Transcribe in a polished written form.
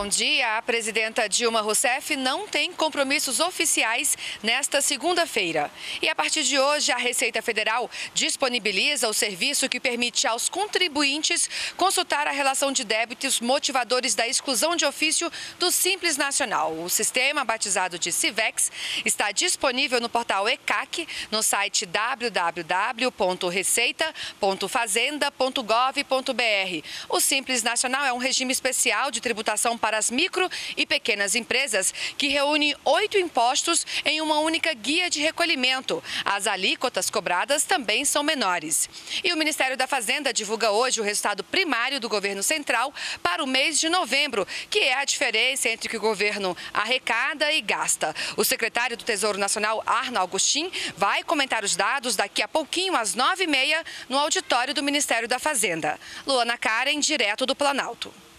bom dia. A presidenta Dilma Rousseff não tem compromissos oficiais nesta segunda-feira. E a partir de hoje, a Receita Federal disponibiliza o serviço que permite aos contribuintes consultar a relação de débitos motivadores da exclusão de ofício do Simples Nacional. O sistema, batizado de Civex, está disponível no portal ECAC, no site www.receita.fazenda.gov.br. O Simples Nacional é um regime especial de tributação para as micro e pequenas empresas que reúne 8 impostos em uma única guia de recolhimento. As alíquotas cobradas também são menores. E o Ministério da Fazenda divulga hoje o resultado primário do governo central para o mês de novembro, que é a diferença entre o que o governo arrecada e gasta. O secretário do Tesouro Nacional, Arno Augustin, vai comentar os dados daqui a pouquinho, às 9h30, no auditório do Ministério da Fazenda. Luana Karen, direto do Planalto.